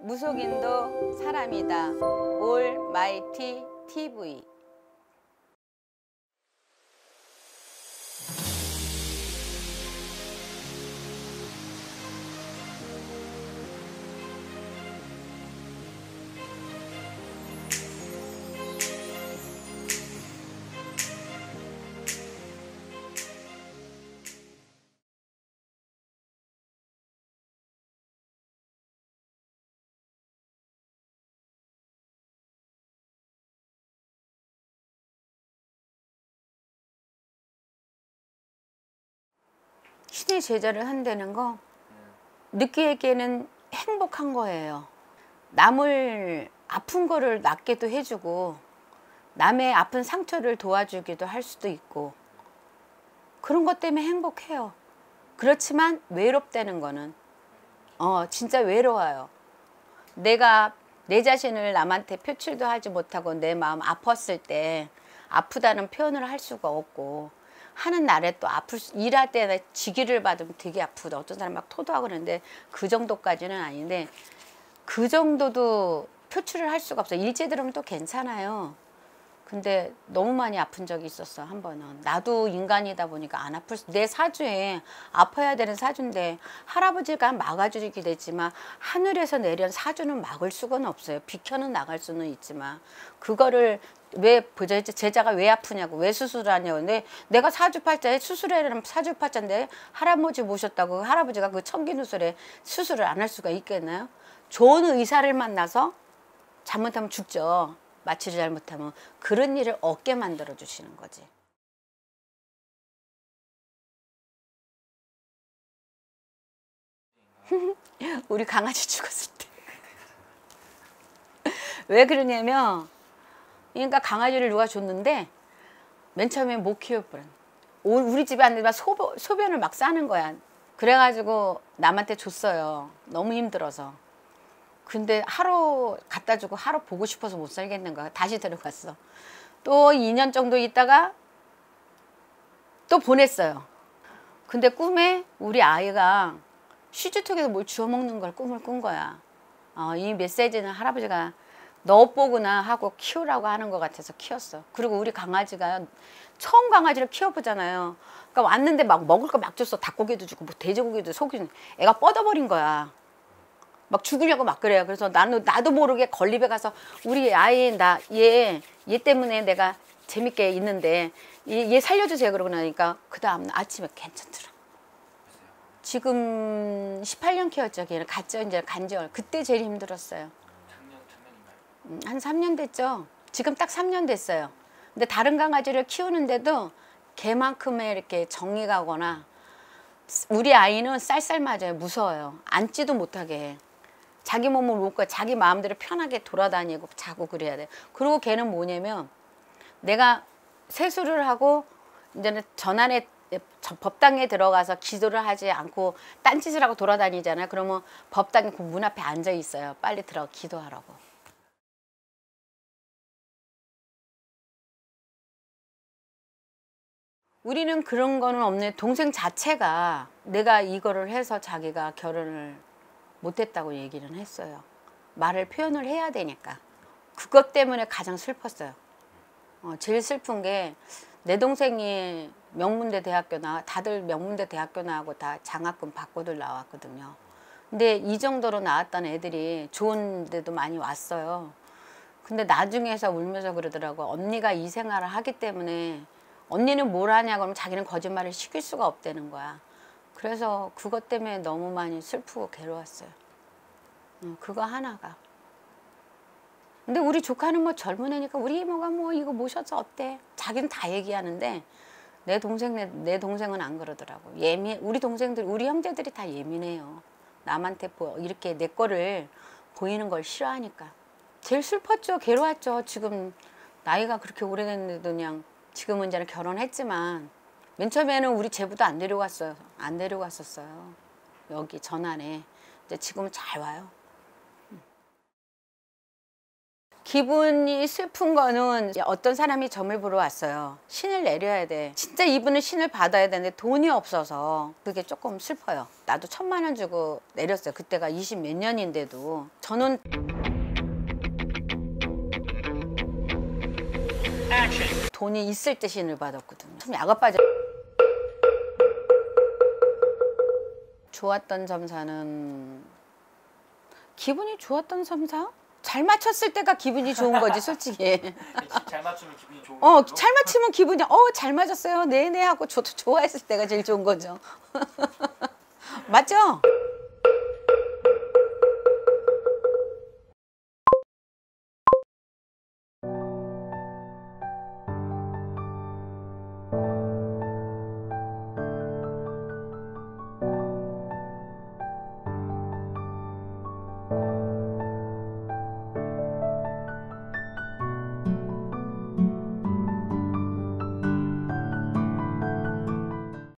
무속인도 사람이다. 올마이티 TV. 신의 제자를 한다는 거 느끼기에는 행복한 거예요. 남을 아픈 거를 낫게도 해주고 남의 아픈 상처를 도와주기도 할 수도 있고 그런 것 때문에 행복해요. 그렇지만 외롭다는 거는 진짜 외로워요. 내가 내 자신을 남한테 표출도 하지 못하고 내 마음 아팠을 때 아프다는 표현을 할 수가 없고 하는 날에 또 일할 때 지기를 받으면 되게 아프다. 어떤 사람 막 토도하고 그러는데 그 정도까지는 아닌데 그 정도도 표출을 할 수가 없어요. 일제 들으면 또 괜찮아요. 근데 너무 많이 아픈 적이 있었어. 한 번은. 나도 인간이다 보니까 안 아플 내 사주에 아파야 되는 사주인데 할아버지가 막아주기 됐지만 하늘에서 내린 사주는 막을 수가 없어요. 비켜는 나갈 수는 있지만 그거를 왜 제자가 왜 아프냐고 왜 수술하냐고 근데 내가 사주팔자에 수술해라는 사주팔자인데 할아버지 모셨다고 할아버지가 그 청기누설에 수술을 안 할 수가 있겠나요? 좋은 의사를 만나서 잘못하면 죽죠. 마취를 잘못하면 그런 일을 없게 만들어 주시는 거지. 우리 강아지 죽었을 때. 왜 그러냐면 그러니까 강아지를 누가 줬는데 맨 처음에 못 키워버려. 우리 집에 왔는데 소변을 막 싸는 거야. 그래가지고 남한테 줬어요. 너무 힘들어서. 근데 하루 갖다 주고 하루 보고 싶어서 못 살겠는 거야. 다시 데려갔어. 또 2년 정도 있다가 또 보냈어요. 근데 꿈에 우리 아이가 시주통에서 뭘 주워 먹는 걸 꿈을 꾼 거야. 이 메시지는 할아버지가 너 보구나 하고 키우라고 하는 것 같아서 키웠어. 그리고 우리 강아지가 처음 강아지를 키워보잖아요. 그러니까 왔는데 막 먹을 거 막 줬어. 닭고기도 주고 뭐 돼지고기도 속이 애가 뻗어버린 거야. 막 죽으려고 막 그래요. 그래서 나도 모르게 건립에 가서 우리 아이 얘 때문에 내가 재밌게 있는데 얘 살려주세요 그러고 나니까 그 다음 아침에 괜찮더라. 지금 18년 키웠죠. 걔는 갔죠. 이제 간지월 그때 제일 힘들었어요. 한 3년 됐죠. 지금 딱 3년 됐어요. 근데 다른 강아지를 키우는데도 걔만큼의 이렇게 정이 가거나 우리 아이는 쌀쌀 맞아요. 무서워요. 앉지도 못하게 해. 자기 몸을 못 가, 자기 마음대로 편하게 돌아다니고 자고 그래야 돼. 그리고 걔는 뭐냐면 내가 세수를 하고 이제는 전안에 법당에 들어가서 기도를 하지 않고 딴짓을 하고 돌아다니잖아요. 그러면 법당에 그 문 앞에 앉아 있어요. 빨리 들어가 기도하라고. 우리는 그런 거는 없는데 동생 자체가 내가 이거를 해서 자기가 결혼을 못했다고 얘기는 했어요. 말을 표현을 해야 되니까. 그것 때문에 가장 슬펐어요. 제일 슬픈 게 내 동생이 명문대 대학교 다들 명문대 대학교 나오고 다 장학금 받고들 나왔거든요. 근데 이 정도로 나왔던 애들이 좋은 데도 많이 왔어요. 근데 나중에서 울면서 그러더라고. 언니가 이 생활을 하기 때문에 언니는 뭘 하냐고 하면 자기는 거짓말을 시킬 수가 없다는 거야. 그래서 그것 때문에 너무 많이 슬프고 괴로웠어요. 그거 하나가. 근데 우리 조카는 뭐 젊은 애니까 우리 이모가 뭐 이거 모셔서 어때? 자기는 다 얘기하는데 내 동생은 안 그러더라고. 우리 동생들, 우리 형제들이 다 예민해요. 남한테 이렇게 내 거를 보이는 걸 싫어하니까. 제일 슬펐죠. 괴로웠죠. 지금 나이가 그렇게 오래됐는데도 그냥 지금은 이제는 결혼했지만 맨 처음에는 우리 제부도 안 데려갔어요. 안 데려갔었어요. 여기 전안에. 이제 지금은 잘 와요. 기분이 슬픈 거는 어떤 사람이 점을 보러 왔어요. 신을 내려야 돼. 진짜 이분은 신을 받아야 되는데 돈이 없어서 그게 조금 슬퍼요. 나도 1,000만 원 주고 내렸어요. 그때가 20 몇 년인데도. 저는 돈이 있을 때 신을 받았거든요. 참 야가 빠져. 좋았던 점사는 기분이 좋았던 점사? 잘 맞췄을 때가 기분이 좋은 거지 솔직히. 잘 맞추면 기분이 좋은 거죠? 잘 맞추면 기분이 잘 맞았어요 네네 하고 저도 좋아했을 때가 제일 좋은 거죠. 맞죠?